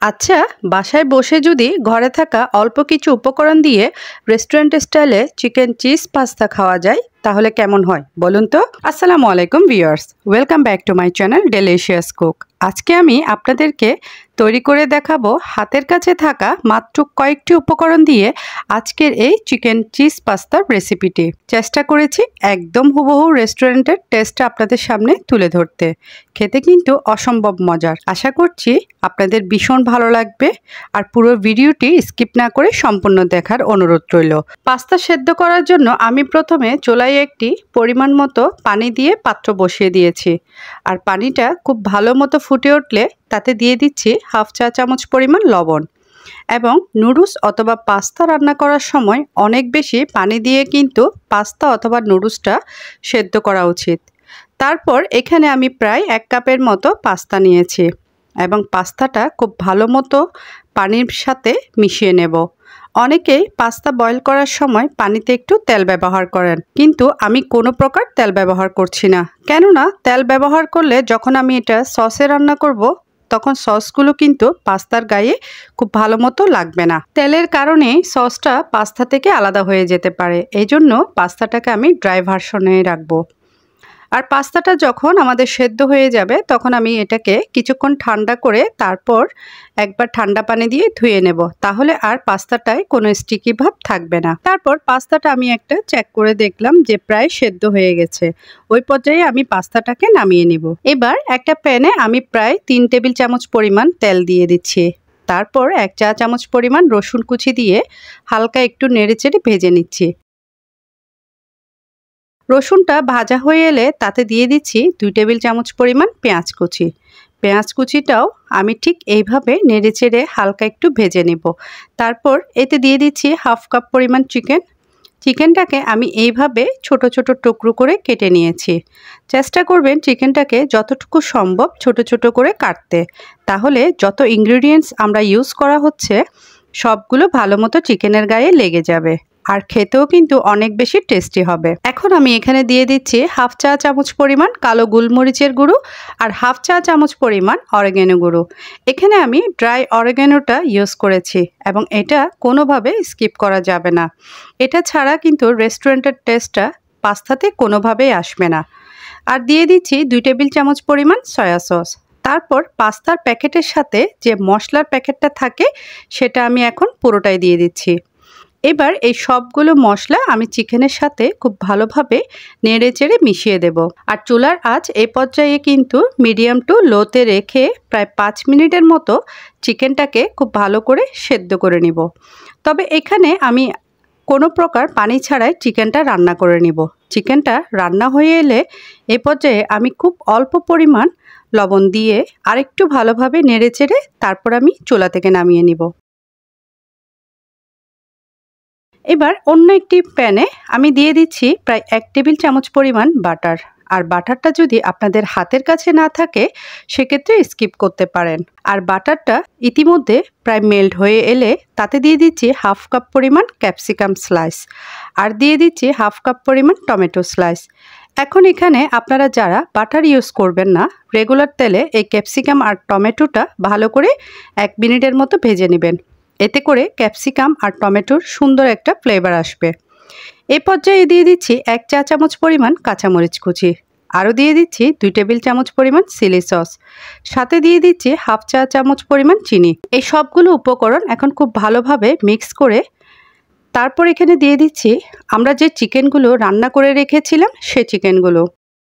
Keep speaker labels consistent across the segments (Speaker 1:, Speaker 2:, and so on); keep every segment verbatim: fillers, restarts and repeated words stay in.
Speaker 1: আচ্ছা, বাসায় বসে যদি ঘরে থাকা অল্প কিছু উপকরণ দিয়ে রেস্টুরেন্ট স্টাইলে চিকেন চিজ পাস্তা খাওয়া যায় তাহলে কেমন হয় বলুন তো। আসসালামু আলাইকুম viewers, welcome back to my channel delicious cook. আজকে আমি আপনাদেরকে তৈরি করে দেখাবো হাতের কাছে থাকা মাত্র কয়েকটি উপকরণ দিয়ে আজকের এই চিকেন চিজ পাস্তার রেসিপিটি। চেষ্টা করেছি একদম হুবহু রেস্টুরেন্টের টেস্টটা আপনাদের সামনে তুলে ধরতে। খেতে কিন্তু অসম্ভব মজার। আশা করছি আপনাদের ভীষণ ভালো লাগবে, আর পুরো ভিডিওটি স্কিপ না করে সম্পূর্ণ দেখার অনুরোধ রইল। পাস্তা সেদ্ধ করার জন্য আমি প্রথমে চুলায় একটি পরিমাণ মতো পানি দিয়ে পাত্র বসিয়ে দিয়েছি, আর পানিটা খুব ভালো মতো ফুটে উঠলে তাতে দিয়ে দিচ্ছি হাফ চা চামচ পরিমাণ লবণ। এবং নুডলস অথবা পাস্তা রান্না করার সময় অনেক বেশি পানি দিয়ে কিন্তু পাস্তা অথবা নুডলসটা সেদ্ধ করা উচিত। তারপর এখানে আমি প্রায় এক কাপের মতো পাস্তা নিয়েছি এবং পাস্তাটা খুব ভালো মতো পানির সাথে মিশিয়ে নেব। অনেকেই পাস্তা বয়েল করার সময় পানিতে একটু তেল ব্যবহার করেন, কিন্তু আমি কোনো প্রকার তেল ব্যবহার করছি না। কেননা তেল ব্যবহার করলে যখন আমি এটা সসে রান্না করব তখন সসগুলো কিন্তু পাস্তার গায়ে খুব ভালো মতো লাগবে না। তেলের কারণে সসটা পাস্তা থেকে আলাদা হয়ে যেতে পারে, এই জন্য পাস্তাটাকে আমি ড্রাই ভার্সনে রাখবো। আর পাস্তাটা যখন আমাদের সেদ্ধ হয়ে যাবে তখন আমি এটাকে কিছুক্ষণ ঠান্ডা করে তারপর একবার ঠান্ডা পানি দিয়ে ধুয়ে নেব, তাহলে আর পাস্তাটায় কোনো স্টিকি ভাব থাকবে না। তারপর পাস্তাটা আমি একটা চেক করে দেখলাম যে প্রায় সেদ্ধ হয়ে গেছে। ওই পর্যায়ে আমি পাস্তাটাকে নামিয়ে নিব। এবার একটা প্যানে আমি প্রায় তিন টেবিল চামচ পরিমাণ তেল দিয়ে দিচ্ছি। তারপর এক চা চামচ পরিমাণ রসুন কুচি দিয়ে হালকা একটু নেড়েচেড়ে ভেজে নিচ্ছি। রসুনটা ভাজা হয়ে এলে তাতে দিয়ে দিচ্ছি দুই টেবিল চামচ পরিমাণ পেঁয়াজ কুচি। পেঁয়াজ কুচিটাও আমি ঠিক এইভাবে নেড়েচেড়ে হালকা একটু ভেজে নেব। তারপর এতে দিয়ে দিচ্ছি হাফ কাপ পরিমাণ চিকেন। চিকেনটাকে আমি এইভাবে ছোট ছোট টুকরো করে কেটে নিয়েছি। চেষ্টা করবেন চিকেনটাকে যতটুকু সম্ভব ছোট ছোট করে কাটতে, তাহলে যত ইনগ্রিডিয়েন্টস আমরা ইউজ করা হচ্ছে সবগুলো ভালো মতো চিকেনের গায়ে লেগে যাবে, আর খেতেও কিন্তু অনেক বেশি টেস্টি হবে। এখন আমি এখানে দিয়ে দিচ্ছি হাফ চা চামচ পরিমাণ কালো গোলমরিচের গুঁড়ো আর হাফ চা চামচ পরিমাণ অরিগ্যানো গুঁড়ো। এখানে আমি ড্রাই অরিগ্যানোটা ইউজ করেছি এবং এটা কোনোভাবে স্কিপ করা যাবে না। এটা ছাড়া কিন্তু রেস্টুরেন্টের টেস্টটা পাস্তাতে কোনোভাবেই আসবে না। আর দিয়ে দিচ্ছি দুই টেবিল চামচ পরিমাণ সয়া সস। তারপর পাস্তার প্যাকেটের সাথে যে মশলার প্যাকেটটা থাকে সেটা আমি এখন পুরোটাই দিয়ে দিচ্ছি। এবার এই সবগুলো মশলা আমি চিকেনের সাথে খুব ভালোভাবে নেড়ে চেড়ে মিশিয়ে দেব। আর চুলার আঁচ এই পর্যায়ে কিন্তু মিডিয়াম টু লোতে রেখে প্রায় পাঁচ মিনিটের মতো চিকেনটাকে খুব ভালো করে সেদ্ধ করে নিব। তবে এখানে আমি কোনো প্রকার পানি ছাড়াই চিকেনটা রান্না করে নিব। চিকেনটা রান্না হয়ে এলে এই পর্যায়ে আমি খুব অল্প পরিমাণ লবণ দিয়ে আরেকটু ভালোভাবে নেড়ে চেড়ে তারপর আমি চুলা থেকে নামিয়ে নিব। এবার অন্য একটি প্যানে আমি দিয়ে দিচ্ছি প্রায় এক টেবিল চামচ পরিমাণ বাটার। আর বাটারটা যদি আপনাদের হাতের কাছে না থাকে সেক্ষেত্রে স্কিপ করতে পারেন। আর বাটারটা ইতিমধ্যে প্রায় মেল্ট হয়ে এলে তাতে দিয়ে দিচ্ছি হাফ কাপ পরিমাণ ক্যাপসিকাম স্লাইস, আর দিয়ে দিচ্ছি হাফ কাপ পরিমাণ টমেটো স্লাইস। এখন এখানে আপনারা যারা বাটার ইউজ করবেন না, রেগুলার তেলে এই ক্যাপসিকাম আর টমেটোটা ভালো করে এক মিনিটের মতো ভেজে নেবেন। এতে করে ক্যাপসিকাম আর টমেটোর সুন্দর একটা ফ্লেভার আসবে। এই পর্যায়ে দিয়ে দিচ্ছি এক চা চামচ পরিমাণ কাঁচামরিচ কুচি, আরও দিয়ে দিচ্ছি দুই টেবিল চামচ পরিমাণ চিলি সস, সাথে দিয়ে দিচ্ছি হাফ চা চামচ পরিমাণ চিনি। এই সবগুলো উপকরণ এখন খুব ভালোভাবে মিক্স করে তারপর এখানে দিয়ে দিচ্ছি আমরা যে চিকেনগুলো রান্না করে রেখেছিলাম সে চিকেনগুলো।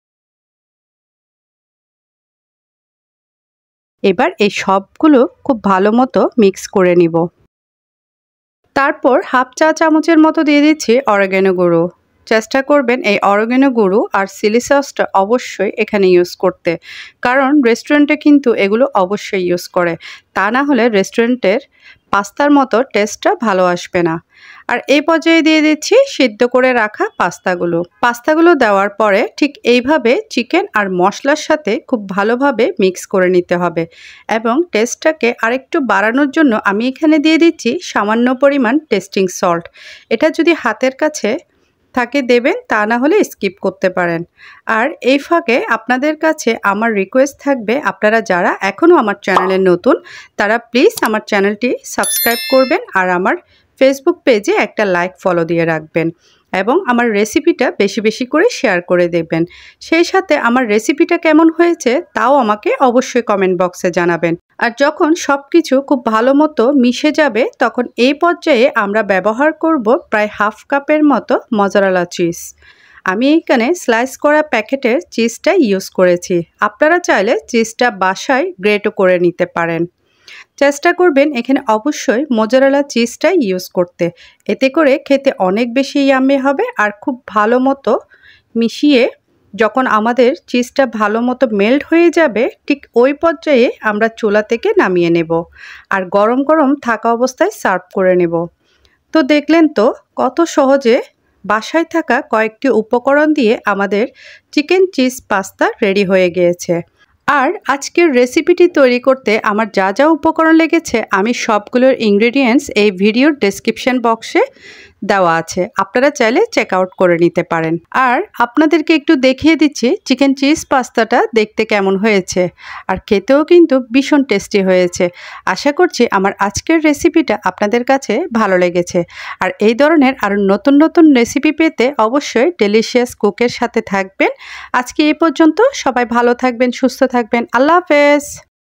Speaker 1: এবার এই সবগুলো খুব ভালো মতো মিক্স করে নিব। তারপর হাফ চা চামচের মতো দিয়ে দিচ্ছি অরিগ্যানো গুঁড়ো। চেষ্টা করবেন এই অরিগ্যানো গুঁড়ো আর চিলি সসটা অবশ্যই এখানে ইউজ করতে, কারণ রেস্টুরেন্টে কিন্তু এগুলো অবশ্যই ইউজ করে, তা না হলে রেস্টুরেন্টের পাস্তার মতো টেস্টটা ভালো আসবে না। আর এই পর্যায়ে দিয়ে দিচ্ছি সিদ্ধ করে রাখা পাস্তাগুলো। পাস্তাগুলো দেওয়ার পরে ঠিক এইভাবে চিকেন আর মশলার সাথে খুব ভালোভাবে মিক্স করে নিতে হবে এবং টেস্টটাকে আরেকটু বাড়ানোর জন্য আমি এখানে দিয়ে দিচ্ছি সামান্য পরিমাণ টেস্টিং সল্ট। এটা যদি হাতের কাছে থাকে দেবেন, তা না হলে স্কিপ করতে পারেন। আর এই ফাঁকে আপনাদের কাছে আমার রিকোয়েস্ট থাকবে, আপনারা যারা এখনও আমার চ্যানেলে নতুন তারা প্লিজ আমার চ্যানেলটি সাবস্ক্রাইব করবেন আর আমার ফেসবুক পেজে একটা লাইক ফলো দিয়ে রাখবেন এবং আমার রেসিপিটা বেশি বেশি করে শেয়ার করে দেবেন। সেই সাথে আমার রেসিপিটা কেমন হয়েছে তাও আমাকে অবশ্যই কমেন্ট বক্সে জানাবেন। আর যখন সব কিছু খুব ভালো মতো মিশে যাবে তখন এই পর্যায়ে আমরা ব্যবহার করব প্রায় হাফ কাপের মতো মজারেলা চিজ। আমি এখানে স্লাইস করা প্যাকেটের চিজটা ইউজ করেছি। আপনারা চাইলে চিজটা বাসায় গ্রেটও করে নিতে পারেন। চেষ্টা করবেন এখানে অবশ্যই মোজারেলা চিজটা ইউজ করতে, এতে করে খেতে অনেক বেশি ইয়াম্মি হবে। আর খুব ভালো মতো মিশিয়ে যখন আমাদের চিজটা ভালো মতো মেল্ট হয়ে যাবে ঠিক ওই পর্যায়ে আমরা চুলা থেকে নামিয়ে নেব আর গরম গরম থাকা অবস্থায় সার্ভ করে নেব। তো দেখলেন তো কত সহজে বাসায় থাকা কয়েকটি উপকরণ দিয়ে আমাদের চিকেন চিজ পাস্তা রেডি হয়ে গিয়েছে। আর আজকের রেসিপিটি তৈরি করতে আমার যা যা উপকরণ লেগেছে আমি সবগুলোর ইনগ্রেডিয়েন্টস এই ভিডিওর ডেসক্রিপশন বক্সে দেওয়া আছে, আপনারা চাইলে চেক আউট করে নিতে পারেন। আর আপনাদেরকে একটু দেখিয়ে দিচ্ছি চিকেন চিজ পাস্তাটা দেখতে কেমন হয়েছে, আর খেতেও কিন্তু ভীষণ টেস্টি হয়েছে। আশা করছি আমার আজকের রেসিপিটা আপনাদের কাছে ভালো লেগেছে। আর এই ধরনের আরও নতুন নতুন রেসিপি পেতে অবশ্যই ডেলিশিয়াস কুকের সাথে থাকবেন। আজকে এই পর্যন্ত, সবাই ভালো থাকবেন, সুস্থ থাকবেন। আল্লাহ হাফেজ।